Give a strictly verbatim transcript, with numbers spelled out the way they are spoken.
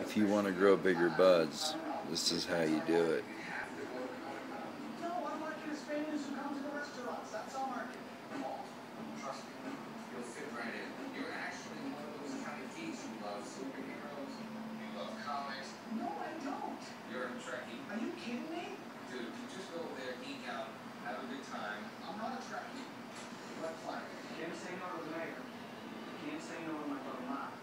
If you want to grow bigger buds, this is how you do it. No, I'm like an Hispanic who comes to restaurants. That's all market. Trust me, you'll fit right in. You're actually one of those kind of geeks who love superheroes. You love comics. No, I don't. You're a Trekkie. Are you kidding me? Dude, you just go over there, geek out, have a good time. I'm not a Trekkie. Red flag. Can't say no to the mayor. Can't say no to my brother Mark.